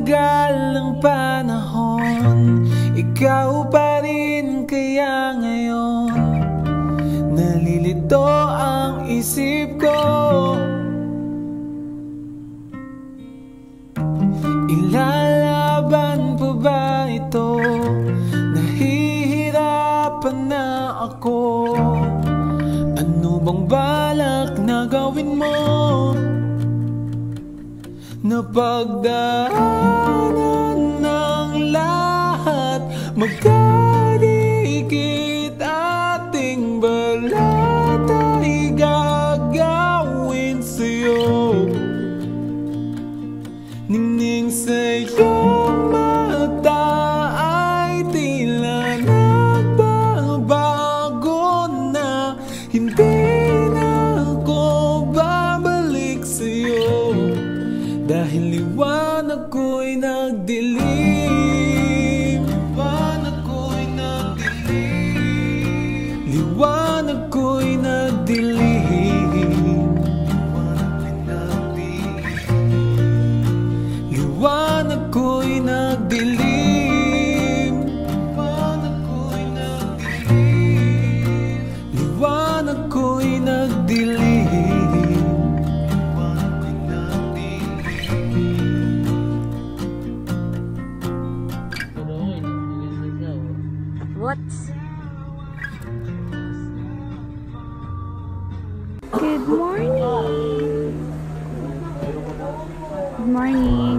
tagal ng panahon, ikaw pa rin kaya ngayon nalilito ang isip ko. Ilalaban pa ba ito? Nahihirapan na ako. Ano bang balak na gawin mo? Napagdaanan ng lahat, magkadikit ating balat ay gagawin sa'yo. Ningning sa iyong mata ay tila nagbabago na. Hindi na ako babalik sa'yo, dahil liwanag ko'y nagdilim. Liwanag ko'y nagdilim. Liwanag ko'y nagdilim. Liwanag ko'y nagdilim. Liwanag ko'y nagdilim. Liwanag ko'y nagdilim. What? Good morning. Good morning.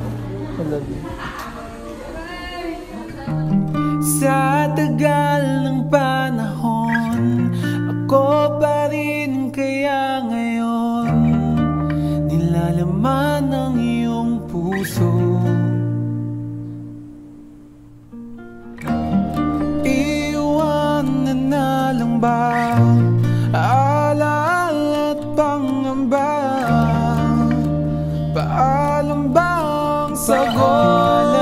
Sa tagal ng panahon, ako pa rin kaya ngayon nilalaman ng iyong puso. Iwanan na lang ba alala at pangamba? Paalam ba ang sagot?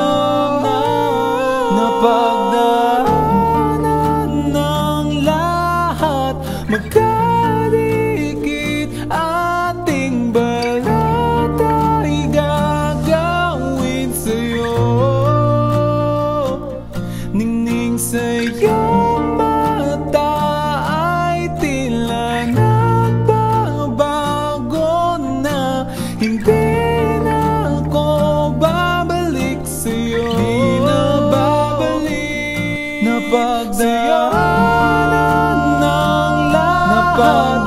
Napagdaanan ng lahat, magkadikit ating balat ay gagawin sa'yo. Ningning sa iyong mata ay tila nagbabago na. Hindi na ako babalik sa'yo. Di na babalik. Napagdaanan ng lahat,